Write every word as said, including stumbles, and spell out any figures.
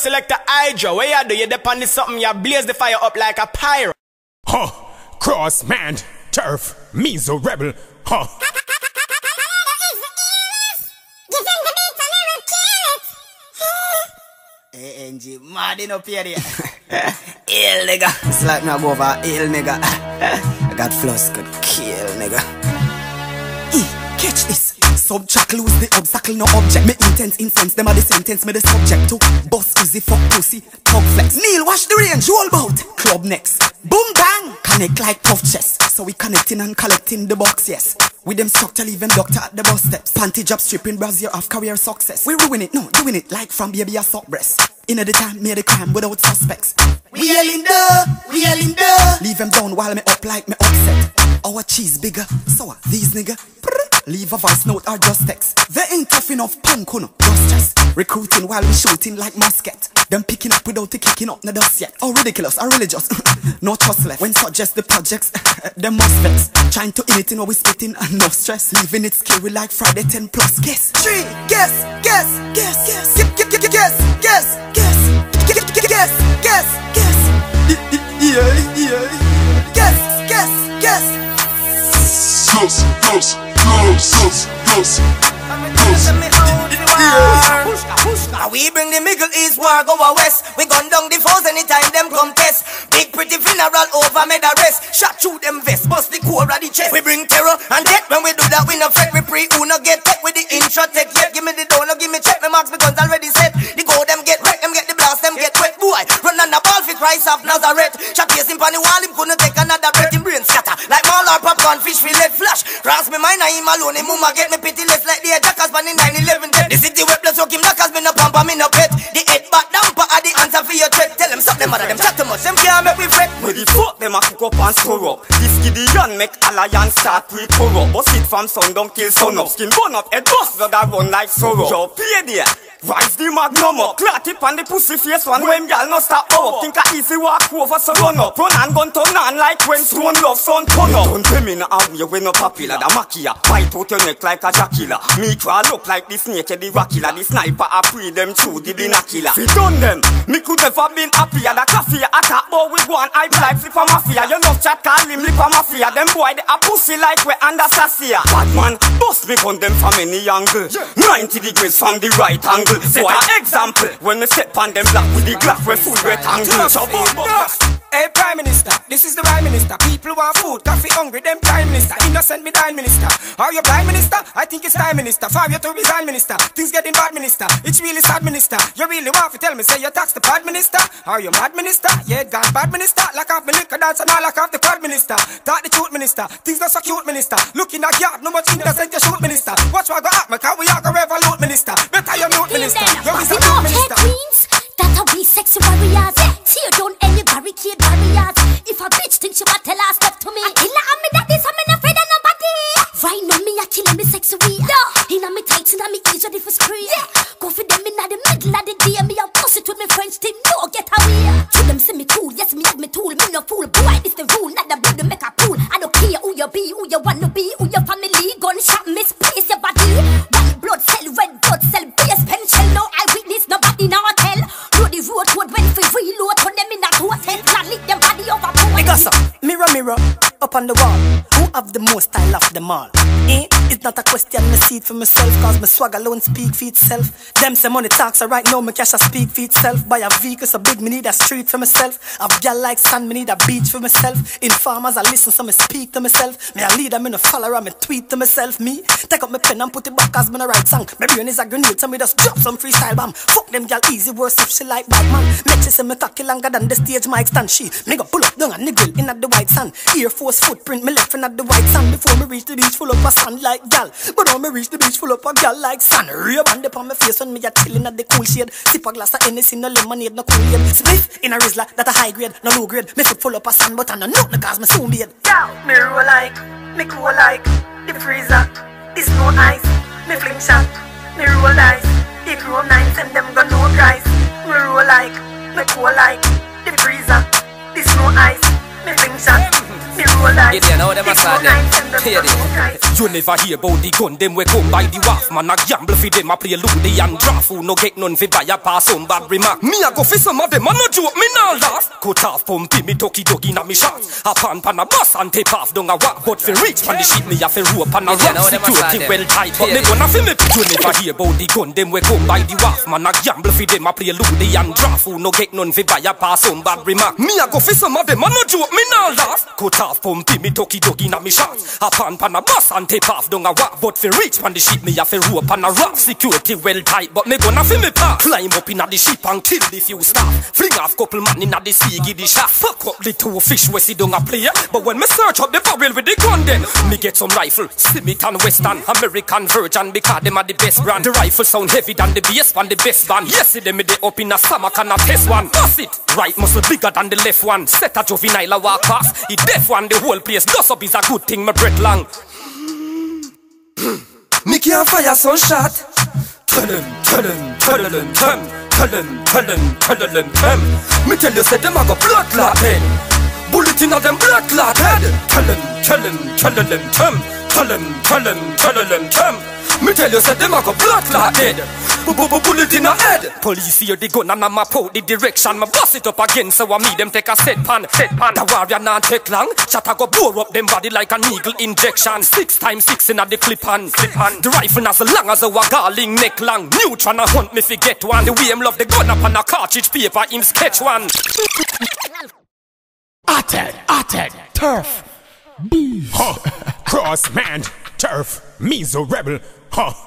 select a Hydra. Where you do, you depend on something, you blaze the fire up like a pyro. Huh, cross man, turf, meso rebel, huh. A N G, mad in up here. Ill nigga. It's like me I go over ill nigga. I got floss, could kill nigga. E, catch this. Subtract lose the obstacle, no object. Me intense incense, them are the sentence, me the subject to. Boss easy, fuck pussy, talk flex. Neil, watch the range, roll bout. Club next. Boom bang, connect like puff chest. So we connecting and collecting the box, yes. With them structure, leave them doctor at the bus steps. Panty job stripping, brazier of career success. We ruin it, no, doing it like from baby a sock breast. In the time, made the crime without suspects. We yelling the, we yelling the. Leave them down while me up like me upset. Our cheese bigger, so these nigga. Leave a voice note or just text. They ain't tough enough punk, no, just just. Recruiting while we shooting like musket. Them picking up without the kicking up the dust yet. Oh ridiculous, or religious. No trust left. When suggest the projects, them must vex. Trying to in it in what we spitting and no stress. Leaving it scary like Friday ten plus. Guess. Three, guess, guess, guess, guess, guess, guess, guess, guess, guess, guess, guess, guess. Yeah, yeah. Guess, guess, guess. Yes, yes, yes, yes, Now we bring the Middle East war go a west. We gun down the foes anytime them come test. Big pretty funeral over made a rest. Shot through them vest, bust the core of the chest. We bring terror and death when we do that. We no fret, we pre who no get tech with the intro tech yet. Give me the door, no give me check. My marks my guns already set. The go them get wreck, them get the blast, them get wet. Boy, run on the ball fit rise off Nazareth. Shot pierce him on the wall, him couldn't take another breath. Him brain scatter like mall or popcorn fish fillet flash. Cross me mind, I him alone. Him mama get me pitiless like the attackers man in nine eleven. The city web blood soak him knockers, me no pamper, me no pet. The head back damper are the answer for your threat. Tell them suck them mother, them chat too much, them can't make we fret. Where the fuck them a cook up and store up. This Gideon make alliance start with corrupt. Bust it from sundown till sun up. Skin burn up, head bust, blood a run like sorrow. Yo, pay there. Rise the magnum up. Clot it on the pussy face one when y'all no stop up. Think I easy walk over so run up. Run and gun turn on like when stone love sun turn up. Don't tell me no how you we no popular. The makia bite out your neck like a jackilla. Me crawl up like the snake the rockilla. The sniper a pre them through the binakilla. We done them. Me could never been happier. The coffee attack but we go and hype like flip a mafia. You love chat call him lip a mafia. Them boy they a pussy like we under Sassia. Bad man bust me on them from any angle. Ninety degrees from the right angle. Set an example when me step on them black with the glass with full rectangle. Hey Prime Minister, this is the Prime Minister. People want food, coffee hungry, them Prime Minister. Innocent me dine Minister. Are you Prime Minister? I think it's time Minister. For you to resign Minister. Things getting bad Minister. It's really sad Minister. You really want to tell me say you tax the Prime Minister? Are you mad Minister? Yeah, gone bad Minister. Lock off me liquor dance and all lock off the Prime Minister. Talk the truth Minister. Things not so cute Minister. Looking at yard, no much innocent you shoot Minister. Watch what go happen, cause we are go revolute Minister. Better you mute Minister. You is a mute Minister. Queens, that are we sexy warriors. Tear down any barricade barriers. If a bitch thinks she want tell her step to me, I kill her and me daddy, so me not afraid of nobody. Right now me a killing me sexy we. Inna me tights, inna me ears ready for spree. Go for them inna the middle of the day. Me a bust it with me French team, no get away. To them say me cool, yes me have me tool. Me no fool, boy this the rule. Not the blood to make a pool. I don't care who you be, who you wanna be, who your family. Gunshot misplace your body. White blood cell, red blood cell, base pencil. No eyewitness, nobody now tell. Know the road code when we reload. Put them in that horse head, not lick them body over. Gossip. Mirror, mirror, up on the wall. Who have the most style of them all? Eh? It's not a question, me see it for myself. Cause my swag alone speak for itself. Them say money talks, so right now my cash I speak for itself. Buy a vehicle so big, me need a street for myself. A gal like sand, me need a beach for myself. Informers I listen, so me speak to myself. Me a leader, me no follower, me tweet to myself. Me, take up my pen and put it back cause me no write song. My brain is a grenade, so me just drop some freestyle bomb. Fuck them gal easy, worse if she like bad man. Make she say me cocky longer than the stage mic stand. She, me go pull up down and niggle in at the white sand. Air Force footprint, me left in at the white sand. Before me reach the beach full up of sand like gal. But when me reach the beach full up of gal like sand. Real band up on my face when me a chillin' at the cool shade. Sip a glass of Hennessy, no lemonade, no Kool-Aid. Spliff in a Rizla, that a high grade, no low grade. Me foot full up of sand, but I no note cause me soon beard. Yo, me roll like, me cool like the freezer. This no ice, me fling shot. Me roll like, the grow nines and them got no price. Me roll like, me cool like the freezer. This no ice, me fling shot. Me roll like. You know them a sad them. Hear it. You never hear about the gun, them we come by the wharf. Man a gamble fi them a play loody and draft. Who no get none fi buy a pass some bad remark. Me a go fi some of them, a no joke, me nah laugh. Cut off pumpy, me tucky doggy na me shots. A pan pan a bus and tape off down a walk. But fi reach pan the shit me a fi rope and a rock. Security well tight, but me gonna fi me. You never hear about the gun, them we come by the wharf. Man a gamble fi them a play loody and draft. Who no get none fi buy a pass some bad remark. Me a go fi some of them, a no joke, me nah laugh. Cut off pumpy, me tucky doggy na me shots. A pan pan a bus and tape off down a walk. But fi reach pan the shit me a fi rope and a rock. Security well tight, but me gonna fi me pack. Climb up inna the ship and kill the few staff. Fling off couple man inna the sea, give the shot. Fuck up the two fish we see down a play. But when me search up the barrel with the gun then me get some rifle, Smith and Western, American Virgin, because them are the best brand. The rifle sound heavy than the bass band, the best band. Yes, see them me they up in a summer can a test one. Pass it, right muscle bigger than the left one. Set a juvenile a walk past, it deaf one the whole place. Dust up is a good thing, my breath long. Me can't fire some shot. Tell them, tell them, tell them, tell them, tell them, tell them, tell them, tell them. Me tell you, say them a go blood clot head. Bullet inna them blood clot head. Tell them, tell them, tell them, tell them, tell them, tell them, tell them, tell them. Me tell you, say them a go blood clot head. Bullet in a head. Police hear the gun and I map out the direction. Me bust it up again, so I meet them take a set pan, set pan. The warrior not take long. Shot a go bore up them body like a needle injection. Six times six in a the clip hand, clip hand. The rifle as long as a galling neck long. Neutron a hunt me forget one. The way him love the gun up on a cartridge paper, him sketch one. Attack, attack, turf, beef. Huh. Cross man, turf, Meso rebel. Huh.